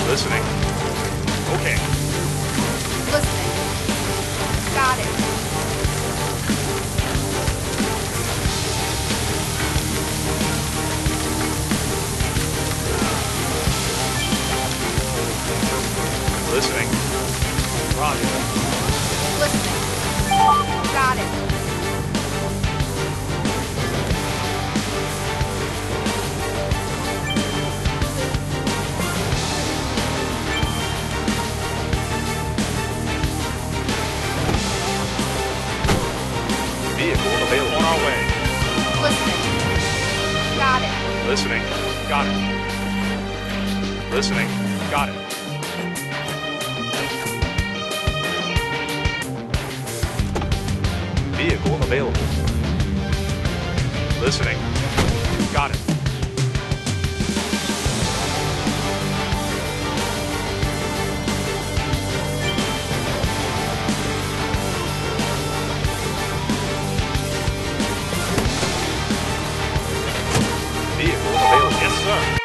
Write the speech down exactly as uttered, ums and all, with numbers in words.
Listening. Okay. Listening. Got it. Listening. Roger. Listening. Got it. Vehicle available. On our way. Listening. Got it. Listening. Got it. Listening. Got it. Vehicle available. Listening. Got it. Vehicle available. Yes, sir.